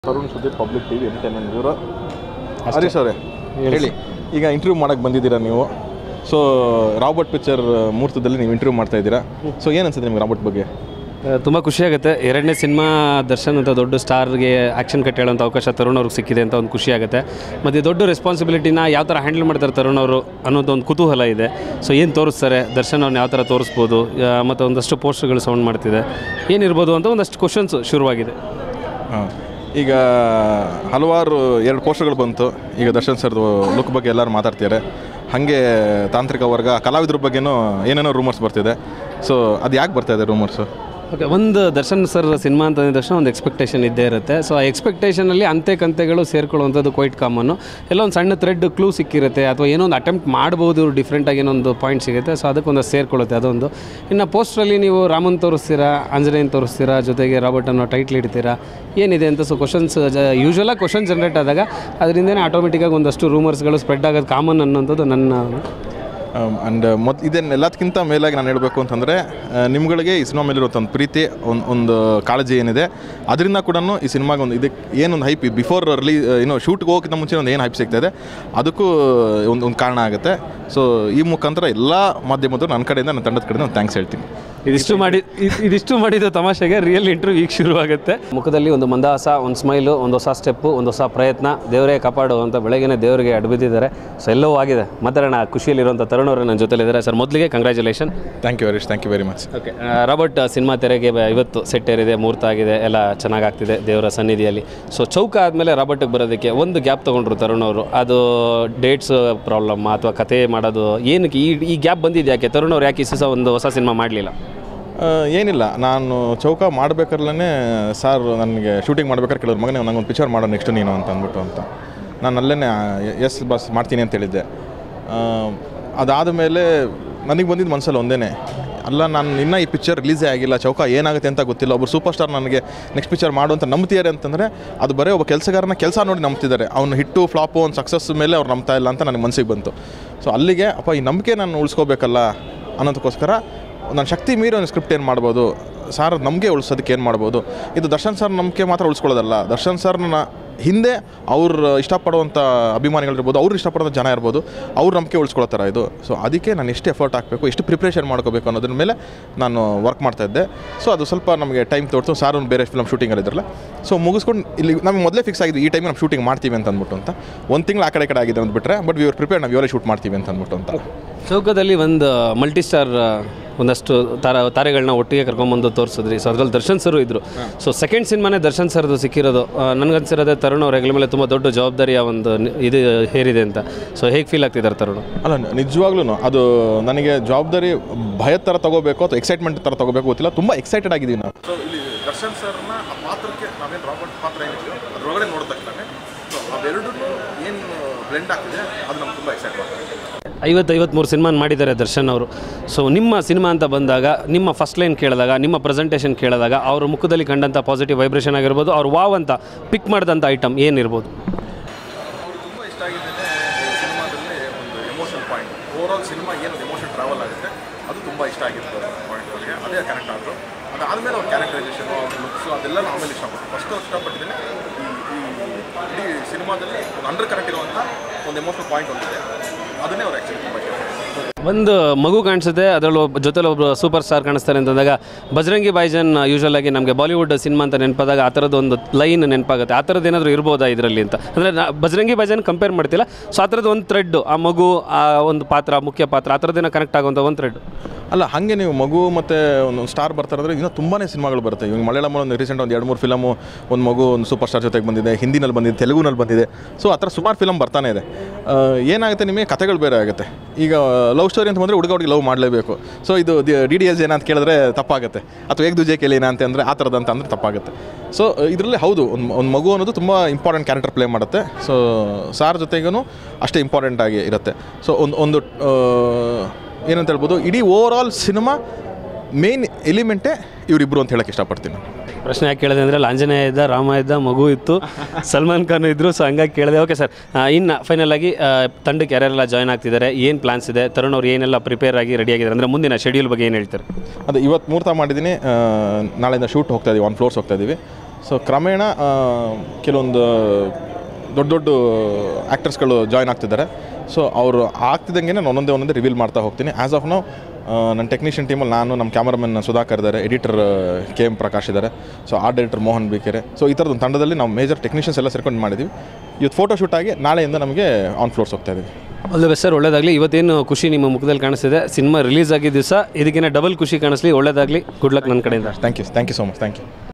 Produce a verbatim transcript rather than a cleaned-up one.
Tarun Sudhir Public T V Entertainment Bureau. Harish ಅವರೇ ಹೇಳಿ, ಈಗ ಇಂಟರ್ವ್ಯೂ ಮಾಡೋಕ್ಕೆ ಬಂದಿದ್ದೀರಾ ನೀವು. ಸೊ ರಾಬರ್ಟ್ ಪಿಕ್ಚರ್ ಮುಹೂರ್ತದಲ್ಲಿ ನೀವು ಇಂಟರ್ವ್ಯೂ ಮಾಡ್ತಾ ಇದ್ದೀರಾ. ಸೊ ಏನು ಅನ್ಸುತ್ತೆ ನಿಮ್ಗೆ ರಾಬರ್ಟ್ ಬಗ್ಗೆ? ತುಂಬ ಖುಷಿಯಾಗುತ್ತೆ. ಎರಡನೇ ಸಿನಿಮಾ ದರ್ಶನ್ ಅಂತ ದೊಡ್ಡ ಸ್ಟಾರ್ಗೆ ಆ್ಯಕ್ಷನ್ ಕಟ್ ಹೇಳೋಂಥ ಅವಕಾಶ ತರುಣ್ ಅವ್ರಿಗೆ ಸಿಕ್ಕಿದೆ ಅಂತ ಒಂದು ಖುಷಿಯಾಗುತ್ತೆ. ಮತ್ತು ದೊಡ್ಡ ರೆಸ್ಪಾನ್ಸಿಬಿಲಿಟಿನ ಯಾವ ಥರ ಹ್ಯಾಂಡಲ್ ಮಾಡ್ತಾರೆ ತರುಣ್ ಅವರು ಅನ್ನೋದೊಂದು ಕುತೂಹಲ ಇದೆ. ಸೊ ಏನು ತೋರಿಸ್ತಾರೆ ದರ್ಶನ್ ಅವ್ರನ್ನ ಯಾವ ಥರ ತೋರಿಸ್ಬೋದು, ಮತ್ತು ಒಂದಷ್ಟು ಪೋಸ್ಟ್ಗಳು ಸೌಂಡ್ ಮಾಡ್ತಿದೆ, ಏನಿರ್ಬೋದು ಅಂತ ಒಂದಷ್ಟು ಕ್ವಶನ್ಸು ಶುರುವಾಗಿದೆ. ಹಾಂ, ಈಗ ಹಲವಾರು ಎರಡು ಪೋಸ್ಟರ್ಗಳು ಬಂತು. ಈಗ ದರ್ಶನ್ ಸರ್ದು ಲುಕ್ ಬಗ್ಗೆ ಎಲ್ಲರೂ ಮಾತಾಡ್ತಿದ್ದಾರೆ. ಹಾಗೆ ತಾಂತ್ರಿಕ ವರ್ಗ ಕಲಾವಿದ್ರ ಬಗ್ಗೆನೂ ಏನೇನೋ ರೂಮರ್ಸ್ ಬರ್ತಿದೆ. ಸೊ ಅದು ಯಾಕೆ ಬರ್ತಾಯಿದೆ ರೂಮರ್ಸು? ಓಕೆ, ಒಂದು ದರ್ಶನ್ ಸರ್ ಸಿನಿಮಾ ಅಂತ ಅಂದ ತಕ್ಷಣ ಒಂದು ಎಕ್ಸ್ಪೆಕ್ಟೇಷನ್ ಇದ್ದೇ ಇರುತ್ತೆ. ಸೊ ಆ ಎಕ್ಸ್ಪೆಕ್ಟೇಷನಲ್ಲಿ ಅಂತೆ ಕಂತೆಗಳು ಸೇರ್ಕೊಳ್ಳುವಂಥದ್ದು ಕ್ವೈಟ್ ಕಾಮನ್ನು. ಎಲ್ಲ ಒಂದು ಸಣ್ಣ ಥ್ರೆಡ್ ಕ್ಲೂ ಸಿಕ್ಕಿರುತ್ತೆ, ಅಥವಾ ಏನೋ ಒಂದು ಅಟೆಂಪ್ಟ್ ಮಾಡ್ಬೋದು ಡಿಫ್ರೆಂಟಾಗಿ ಏನೊಂದು ಪಾಯಿಂಟ್ ಸಿಗುತ್ತೆ. ಸೊ ಅದಕ್ಕೊಂದು ಸೇರ್ಕೊಳ್ಳುತ್ತೆ ಅದೊಂದು. ಇನ್ನು ಪೋಸ್ಟ್ರಲ್ಲಿ ನೀವು ರಾಮನ್ ತೋರಿಸ್ತೀರಾ, ಆಂಜನೇಯನ್ ತೋರಿಸ್ತೀರಾ, ಜೊತೆಗೆ ರಾಬರ್ಟ್ ಅನ್ನೋ ಟೈಟ್ಲ್ ಇಡ್ತೀರಾ, ಏನಿದೆ ಅಂತ. ಸೊ ಕ್ವಶನ್ಸ್ ಯೂಶ್ವಲಾಗಿ ಕ್ವಶನ್ ಜನ್ರೇಟ್ ಆದಾಗ ಅದರಿಂದನೇ ಆಟೋಮೆಟಿಕ್ಕಾಗಿ ಒಂದಷ್ಟು ರೂಮರ್ಸ್ಗಳು ಸ್ಪ್ರೆಡ್ ಆಗೋದು ಕಾಮನ್ ಅನ್ನೋಂಥದ್ದು ನನ್ನ. ಆ್ಯಂಡ್ ಮತ್ತು ಇದನ್ನು ಎಲ್ಲದಕ್ಕಿಂತ ಮೇಲಾಗಿ ನಾನು ಹೇಳಬೇಕು ಅಂತಂದರೆ, ನಿಮ್ಗಳಿಗೆ ಈ ಸಿನಿಮಾ ಮೇಲಿರುವಂಥ ಒಂದು ಪ್ರೀತಿ, ಒಂದು ಒಂದು ಕಾಳಜಿ ಏನಿದೆ, ಅದರಿಂದ ಕೂಡ ಈ ಸಿನಿಮಾಗೆ ಒಂದು ಇದಕ್ಕೆ ಏನೊಂದು ಹೈಪ್ ಬಿಫೋರ್ ರಿಲೀಸ್ ಏನೋ ಶೂಟ್ಗೆ ಹೋಗೋಕ್ಕಿಂತ ಮುಂಚೆ ಒಂದು ಏನು ಹೈಪ್ ಸಿಗ್ತಾಯಿದೆ ಅದಕ್ಕೂ ಒಂದು ಒಂದು ಕಾರಣ ಆಗುತ್ತೆ. ಸೊ ಈ ಮುಖಾಂತರ ಎಲ್ಲ ಮಾಧ್ಯಮದವರು ನನ್ನ ಕಡೆಯಿಂದ ನನ್ನ ತಂಡದ ಕಡೆಯಿಂದ ಒಂದು ಥ್ಯಾಂಕ್ಸ್ ಹೇಳ್ತೀನಿ. ಇದಿಷ್ಟು ಮಾಡಿ ಇದಿಷ್ಟು ಮಾಡಿದ ತಮಾಷೆಗೆ ರಿಯಲ್ ಇಂಟರ್ವ್ಯೂ ಈಗ ಶುರುವಾಗುತ್ತೆ. ಮುಖದಲ್ಲಿ ಒಂದು ಮಂದಹಾಸ, ಒಂದು ಸ್ಮೈಲು, ಒಂದು ಹೊಸ ಸ್ಟೆಪ್ಪು, ಒಂದು ಹೊಸ ಪ್ರಯತ್ನ. ದೇವರೇ ಕಾಪಾಡು ಅಂತ ಬೆಳಗ್ಗೆನೇ ದೇವರಿಗೆ ಅಡ್ಬಿದ್ದಿದ್ದಾರೆ. ಸೊ ಎಲ್ಲವೂ ಆಗಿದೆ. ಮಾತಾಡೋಣ. ಖುಷಿಯಲ್ಲಿರುವಂಥ ತರುಣ್ ಅವರು ನನ್ನ ಜೊತೆಲಿದ್ದಾರೆ. ಸರ್, ಮೊದಲಿಗೆ congratulation. Thank you Harish, thank you very much. Okay, Robert cinema ತೆರೆಗೆ ಇವತ್ತು ಸೆಟ್ ಏರಿದೆ, ಮುಹೂರ್ತ ಆಗಿದೆ, ಎಲ್ಲ ಚೆನ್ನಾಗಾಗ್ತಿದೆ ದೇವರ ಸನ್ನಿಧಿಯಲ್ಲಿ. ಸೊ ಚೌಕ ಆದಮೇಲೆ ರಾಬರ್ಟಿಗೆ ಬರೋದಕ್ಕೆ ಒಂದು ಗ್ಯಾಪ್ ತೊಗೊಂಡ್ರು ತರುಣ್ ಅವರು. ಅದು ಡೇಟ್ಸ್ ಪ್ರಾಬ್ಲಮ್ ಅಥವಾ ಕತೆ ಮಾಡೋದು ಏನಕ್ಕೆ ಈ ಈ ಗ್ಯಾಪ್ ಬಂದಿದ್ದು ಯಾಕೆ? ತರುಣ್ ಅವ್ರು ಯಾಕೆ ಈ ಸಹ ಒಂದು ಹೊಸ ಸಿನಿಮಾ ಮಾಡಲಿಲ್ಲ? ಏನಿಲ್ಲ, ನಾನು ಚೌಕ ಮಾಡಬೇಕಾರ್ಲೇ ಸಾರ್ ನನಗೆ ಶೂಟಿಂಗ್ ಮಾಡ್ಬೇಕಾದ್ರೆ ಕೇಳಿದ್ರು, ಮಗನೇ ನನಗೊಂದು ಪಿಕ್ಚರ್ ಮಾಡೋ ನೆಕ್ಸ್ಟ್ ನೀನು ಅಂತ ಅಂದ್ಬಿಟ್ಟು ಅಂತ. ನಾನು ಅಲ್ಲೇ ಎಸ್ ಬಸ್ ಮಾಡ್ತೀನಿ ಅಂತ ಹೇಳಿದ್ದೆ. ಅದಾದ ಮೇಲೆ ನನಗೆ ಬಂದಿದ್ದು ಮನಸ್ಸಲ್ಲಿ ಒಂದೇ, ಅಲ್ಲ ನಾನು ಇನ್ನೂ ಈ ಪಿಕ್ಚರ್ ರಿಲೀಸೇ ಆಗಿಲ್ಲ, ಚೌಕ ಏನಾಗುತ್ತೆ ಅಂತ ಗೊತ್ತಿಲ್ಲ. ಒಬ್ಬರು ಸೂಪರ್ ಸ್ಟಾರ್ ನನಗೆ ನೆಕ್ಸ್ಟ್ ಪಿಕ್ಚರ್ ಮಾಡು ಅಂತ ನಂಬ್ತಿದ್ದಾರೆ ಅಂತಂದರೆ ಅದು ಬರೀ ಒಬ್ಬ ಕೆಲಸಗಾರನ ಕೆಲಸ ನೋಡಿ ನಂಬ್ತಿದ್ದಾರೆ. ಅವ್ನು ಹಿಟ್ಟು ಫ್ಲಾಪು ಒಂದು ಸಕ್ಸಸ್ ಮೇಲೆ ಅವ್ರು ನಂಬ್ತಾ ಇಲ್ಲ ಅಂತ ನನಗೆ ಮನಸ್ಸಿಗೆ ಬಂತು. ಸೊ ಅಲ್ಲಿಗೆ ಅಪ್ಪ ಈ ನಂಬಿಕೆ ನಾನು ಉಳಿಸ್ಕೋಬೇಕಲ್ಲ ಅನ್ನೋದಕ್ಕೋಸ್ಕರ ನನ್ನ ಶಕ್ತಿ ಮೀರಿ ಒಂದು ಸ್ಕ್ರಿಪ್ಟ್ ಏನು ಮಾಡ್ಬೋದು, ಸಾರ್ ನಮಗೆ ಉಳಿಸೋದಕ್ಕೆ ಏನು ಮಾಡ್ಬೋದು. ಇದು ದರ್ಶನ್ ಸರ್ ನಂಬಿಕೆ ಮಾತ್ರ ಉಳಿಸ್ಕೊಳ್ಳೋದಲ್ಲ, ದರ್ಶನ್ ಸರ್ನ ಹಿಂದೆ ಅವ್ರು ಇಷ್ಟಪಡುವಂಥ ಅಭಿಮಾನಿಗಳಿರ್ಬೋದು, ಅವ್ರು ಇಷ್ಟಪಡೋಂಥ ಜನ ಇರ್ಬೋದು, ಅವ್ರ ನಂಬಿಕೆ ಉಳಿಸ್ಕೊಳ್ಳೋ ಥರ ಇದು. ಸೊ ಅದಕ್ಕೆ ನಾನು ಎಷ್ಟು ಎಫರ್ಟ್ ಹಾಕಬೇಕು, ಎಷ್ಟು ಪ್ರಿಪ್ರೇಷನ್ ಮಾಡ್ಕೋಬೇಕು ಅನ್ನೋದ್ರ ಮೇಲೆ ನಾನು ವರ್ಕ್ ಮಾಡ್ತಾಯಿದ್ದೆ. ಸೊ ಅದು ಸ್ವಲ್ಪ ನಮಗೆ ಟೈಮ್ ತೋರಿತು. ಸಾರ್ ಒಂದು ಬೇರೆ ಫಿಲಮ್ ಶೂಟಿಂಗಲ್ಲಿದ್ರಲ್ಲ, ಸೊ ಮುಗಿಸ್ಕೊಂಡು ಇಲ್ಲಿ ನಮಗೆ ಮೊದಲೇ ಫಿಕ್ಸ್ ಆಗಿದ್ದು ಈ ಟೈಮ್ ನಾವು ಶೂಟಿಂಗ್ ಮಾಡ್ತೀವಿ ಅಂತ ಅಂದ್ಬಿಟ್ಟು ಅಂತ. ಒಂದು ತಿಂಗಳು ಆ ಕಡೆ ಕಡೆ ಆಗಿದೆ ಅಂದ್ಬಿಟ್ರೆ, ಬಟ್ ವಿ ಆರ್ ಪ್ರಿಪೇರ್, ನಾವು ಇವರೇ ಶೂಟ್ ಮಾಡ್ತೀವಿ ಅಂತ ಅಂದ್ಬಿಟ್ಟು ಅಂತ. ಚೌಕದಲ್ಲಿ ಒಂದು ಮಲ್ಟಿ ಸ್ಟಾರ್ ಒಂದಷ್ಟು ತಾರ ತಾರೆಗಳನ್ನ ಒಟ್ಟಿಗೆ ಕರ್ಕೊಂಬಂದು ತೋರಿಸಿದ್ರಿ. ಸೊ ಅದ್ರಲ್ಲಿ ದರ್ಶನ್ ಸರು ಇದ್ದರು. ಸೊ ಸೆಕೆಂಡ್ ಸಿನಿಮಾನೇ ದರ್ಶನ್ ಸರ್ದು ಸಿಕ್ಕಿರೋದು. ನನಗನ್ಸಿರೋದೇ ತರುಣ್ ಅವ್ರ ಹೆಗಲ ಮೇಲೆ ತುಂಬ ದೊಡ್ಡ ಜವಾಬ್ದಾರಿಯ ಒಂದು ಇದು ಹೇರಿದೆ ಅಂತ. ಸೊ ಹೇಗೆ ಫೀಲ್ ಆಗ್ತಿದ್ದಾರೆ ತರುಣ್? ಅಲ್ಲ, ನಿಜವಾಗ್ಲೂ ಅದು ನನಗೆ ಜವಾಬ್ದಾರಿ ಭಯ ಥರ ತೊಗೋಬೇಕು ಅಥವಾ ಎಕ್ಸೈಟ್ಮೆಂಟ್ ಥರ ತೊಗೋಬೇಕು ಗೊತ್ತಿಲ್ಲ. ತುಂಬ ಎಕ್ಸೈಟೆಡ್ ಆಗಿದ್ದೀವಿ ನಾವು. ಸೊ ಇಲ್ಲಿ ದರ್ಶನ್ ಸರ್ನ ಆ ಪಾತ್ರಕ್ಕೆ ನಾವೇನು ರಾಬರ್ಟ್ ಪಾತ್ರ ಏನಿದೆಯೋ ಅದರೊಳಗಡೆ ನೋಡಿದ ತಕ್ಷಣ ಸೊ ಅವೆರಡೂ ಏನು ಬ್ಲೆಂಡ್ ಆಗ್ತಿದೆ ಅದು ನಮ್ಗೆ ತುಂಬ ಎಕ್ಸೈಟ್ ಆಗ್ತದೆ. ಐವತ್ತು ಐವತ್ತ್ಮೂರು ಸಿನಿಮಾ ಮಾಡಿದ್ದಾರೆ ದರ್ಶನ್ ಅವರು. ಸೊ ನಿಮ್ಮ ಸಿನಿಮಾ ಅಂತ ಬಂದಾಗ, ನಿಮ್ಮ ಫಸ್ಟ್ ಲೈನ್ ಕೇಳಿದಾಗ, ನಿಮ್ಮ ಪ್ರೆಸೆಂಟೇಷನ್ ಕೇಳಿದಾಗ ಅವ್ರ ಮುಖದಲ್ಲಿ ಕಂಡಂಥ ಪಾಸಿಟಿವ್ ವೈಬ್ರೇಷನ್ ಆಗಿರ್ಬೋದು, ಅವ್ರು ವಾವ್ ಅಂತ ಪಿಕ್ ಮಾಡಿದಂಥ ಐಟಮ್ ಏನಿರ್ಬೋದು? ಅವ್ರಿಗೆ ತುಂಬ ಇಷ್ಟ ಆಗಿದೆ ಸಿನಿಮಾದಲ್ಲಿ ಒಂದು ಎಮೋಷನ್ ಪಾಯಿಂಟ್. ಓವರಾಲ್ ಸಿನಿಮಾ ಏನು ಎಮೋಷನ್ ಟ್ರಾವೆಲ್ ಆಗುತ್ತೆ ಅದು ತುಂಬ ಇಷ್ಟ ಆಗಿತ್ತು ಪಾಯಿಂಟ್ ಅವರಿಗೆ. ಅದೇ ಕನೆಕ್ಟ್ ಆದರು. ಅದಾದಮೇಲೆ ಅವ್ರ ಕ್ಯಾರೆಕ್ಟರೈಸೇಷನು, ಅವ್ರ ಲುಕ್ಸು ಅದೆಲ್ಲ ಆಮೇಲೆ ಇಷ್ಟಪಟ್ಟು ಫಸ್ಟ್ ಇಷ್ಟಪಟ್ಟಿದ್ದೇನೆ. ಈ ಇಡೀ ಸಿನಿಮಾದಲ್ಲಿ ಒಂದು ಅಂಡರ್ ಕನೆಕ್ಟ್ ಇರುವಂಥ ಒಂದು ಎಮೋಷನಲ್ ಪಾಯಿಂಟ್ ಒಂದಿದೆ, ಅದನ್ನೇ ಅವ್ರು ಆ್ಯಕ್ಚುಲಿ ತುಂಬ ಇಷ್ಟ. ಒಂದು ಮಗು ಕಾಣಿಸುತ್ತೆ, ಅದರಲ್ಲಿ ಒಬ್ಬ ಜೊತೆಲಿ ಒಬ್ಬರು ಸೂಪರ್ ಸ್ಟಾರ್ ಕಾಣಿಸ್ತಾರೆ ಅಂತಂದಾಗ ಬಜರಂಗಿ ಭಾಯಿಜಾನ್ ಯೂಶ್ವಲ್ ಆಗಿ ನಮಗೆ ಬಾಲಿವುಡ್ ಸಿನಿಮಾ ಅಂತ ನೆನಪಾದಾಗ ಆ ಥರದ್ದು ಒಂದು ಲೈನ್ ನೆನಪಾಗುತ್ತೆ. ಆ ಥರದ್ದು ಏನಾದರೂ ಇರ್ಬೋದಾ ಇದರಲ್ಲಿ ಅಂತ? ಅಂದರೆ ನಾ ಬಜರಂಗಿ ಭಾಯಿಜಾನ್ ಕಂಪೇರ್ ಮಾಡ್ತಿಲ್ಲ. ಸೊ ಆ ಥರದ್ದು ಒಂದು ಥ್ರೆಡ್ಡು, ಆ ಮಗು ಆ ಒಂದು ಪಾತ್ರ, ಮುಖ್ಯ ಪಾತ್ರ, ಆ ಥರದ್ದೇನೋ ಕನೆಕ್ಟ್ ಆಗುವಂಥ ಒಂದು ಥ್ರೆಡ್ ಅಲ್ಲ. ಹಾಗೆ ನೀವು ಮಗು ಮತ್ತು ಒಂದು ಸ್ಟಾರ್ ಬರ್ತಾರೆ ಅಂದರೆ ಇನ್ನೂ ತುಂಬಾ ಸಿನಿಮಾಗಳು ಬರುತ್ತೆ. ಇವಾಗ ಮಲಯಾಳಮಲ್ಲಿ ಒಂದು ರೀಸೆಂಟ್ ಒಂದು ಎರಡು ಮೂರು ಫಿಲಮು, ಒಂದು ಮಗು ಒಂದು ಸೂಪರ್ ಸ್ಟಾರ್ ಜೊತೆಗೆ ಬಂದಿದೆ, ಹಿಂದಿನಲ್ಲಿ ಬಂದಿದೆ, ತೆಲುಗುನಲ್ಲಿ ಬಂದಿದೆ. ಸೊ ಆ ಥರ ಸುಮಾರು ಫಿಲಮ್ ಬರ್ತಾನೆ ಇದೆ. ಏನಾಗುತ್ತೆ, ನಿಮಗೆ ಕಥೆಗಳು ಬೇರೆ ಆಗುತ್ತೆ. ಈಗ ಲವ್ ಸ್ಟೋರಿ ಅಂತ ಬಂದರೆ ಹುಡುಗ ಹುಡುಗಿ ಲವ್ ಮಾಡಲೇಬೇಕು. ಸೊ ಇದು ಡಿ ಡಿ ಎಸ್ ಏನಂತ ಕೇಳಿದ್ರೆ ತಪ್ಪಾಗುತ್ತೆ, ಅಥವಾ ಏಕ್ ದುಜೆ ಕೇಳಿ ಏನಂತ ಅಂದರೆ ಆ ಥರದ್ದು ಅಂತ ಅಂದರೆ ತಪ್ಪಾಗುತ್ತೆ. ಸೊ ಇದರಲ್ಲಿ ಹೌದು, ಒಂದು ಒಂದು ಮಗು ಅನ್ನೋದು ತುಂಬ ಇಂಪಾರ್ಟೆಂಟ್ ಕ್ಯಾರೆಕ್ಟರ್ ಪ್ಲೇ ಮಾಡುತ್ತೆ. ಸೊ ಸಾರ್ ಜೊತೆಗೂ ಅಷ್ಟೇ ಇಂಪಾರ್ಟೆಂಟ್ ಆಗಿ ಇರುತ್ತೆ. ಸೊ ಒಂದು ಒಂದು ಏನಂತ ಹೇಳ್ಬೋದು, ಇಡೀ ಓವರ್ ಆಲ್ ಸಿನಿಮಾ ಮೇನ್ ಎಲಿಮೆಂಟೇ ಇವರಿಬ್ಬರು ಅಂತ ಹೇಳೋಕ್ಕೆ ಇಷ್ಟಪಡ್ತೀನಿ ನಾನು. ಪ್ರಶ್ನೆ ಯಾಕೆ ಕೇಳಿದೆ ಅಂದರೆ, ಆಂಜನೇಯ ಇದ್ದ, ರಾಮ ಇದ್ದ, ಮಗು ಇತ್ತು, ಸಲ್ಮಾನ್ ಖಾನ್ ಇದ್ದರು. ಸೊ ಹಂಗಾಗಿ ಕೇಳಿದೆ. ಓಕೆ ಸರ್, ಇನ್ನು ಫೈನಲ್ ಆಗಿ ತಂಡಕ್ಕೆ ಯಾರ್ಯಾರೆಲ್ಲ ಜಾಯ್ನ್ ಆಗ್ತಿದ್ದಾರೆ, ಏನು ಪ್ಲಾನ್ಸ್ ಇದೆ, ತರುಣ್ ಅವ್ರು ಏನೆಲ್ಲ ಪ್ರಿಪೇರ್ ಆಗಿ ರೆಡಿ ಆಗಿದ್ದಾರೆ ಅಂದರೆ ಮುಂದಿನ ಶೆಡ್ಯೂಲ್ ಬಗ್ಗೆ ಏನು ಹೇಳ್ತಾರೆ? ಅದು ಇವತ್ತು ಮುಹೂರ್ತ ಮಾಡಿದ್ದೀನಿ, ನಾಳೆಯಿಂದ ಶೂಟ್ ಹೋಗ್ತಾ ಇದ್ದೀವಿ, ಆನ್ ಫ್ಲೋರ್ಸ್ ಹೋಗ್ತಾ ಇದ್ದೀವಿ. ಸೊ ಕ್ರಮೇಣ ಕೆಲವೊಂದು ದೊಡ್ಡ ದೊಡ್ಡ ಆ್ಯಕ್ಟರ್ಸ್ಗಳು ಜಾಯ್ನ್ ಆಗ್ತಿದ್ದಾರೆ. ಸೊ ಅವರು ಆಗ್ತಿದ್ದಂಗೆ ನಾನು ಒಂದೊಂದೇ ಒಂದೊಂದೇ ರಿವೀಲ್ ಮಾಡ್ತಾ ಹೋಗ್ತೀನಿ. ಆ್ಯಸ್ ಆಫ್ ನಾವು ನನ್ನ ಟೆಕ್ನಿಷಿಯನ್ ಟೀಮಲ್ಲಿ ನಾನು, ನಮ್ಮ ಕ್ಯಾಮರಾಮನ್ ಸುಧಾಕರ್ ಇದ್ದಾರೆ, ಎಡಿಟರ್ ಕೆ ಎಮ್ ಪ್ರಕಾಶ್ ಇದ್ದಾರೆ, so art director Mohan Bikere. So ಈ ಥರದ್ದು ತಂಡದಲ್ಲಿ ನಾವು ಮೇಜರ್ ಟೆಕ್ನಿಷಿಯನ್ಸ್ ಎಲ್ಲ ಸೇರ್ಕೊಂಡು ಮಾಡಿದ್ದೀವಿ. ಇವತ್ತು ಫೋಟೋ ಶೂಟ್ ಆಗಿ ನಾಳೆಯಿಂದ ನಮಗೆ ಆನ್ ಫ್ಲೋರ್ಸ್ ಹೋಗ್ತಾ ಇದ್ದೀವಿ. ಒಳ್ಳೆ ಬೆಸ್ಟ್ ಸರ್, ಒಳ್ಳೇದಾಗಲಿ. ಇವತ್ತೇನು ಖುಷಿ ನಿಮ್ಮ ಮುಖದಲ್ಲಿ ಕಾಣಿಸ್ತಿದೆ, ಸಿನಿಮಾ ರಿಲೀಸ್ ಆಗಿದ್ದ ದಿವಸ ಇದಕ್ಕಿಂತ ಡಬಲ್ ಖುಷಿ ಕಾಣಿಸ್ಲಿ, ಒಳ್ಳೇದಾಗಲಿ. ಗುಡ್ ಲಕ್ ನನ್ನ ಕಡೆಯಿಂದ. Thank you thank you so much. Thank you.